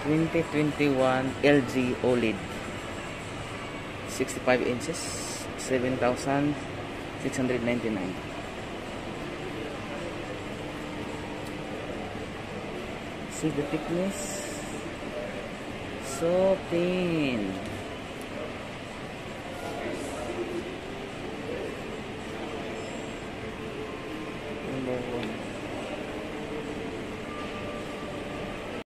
2021 LG OLED 65 inches, 7,699. See the thickness, so thin. Number 1.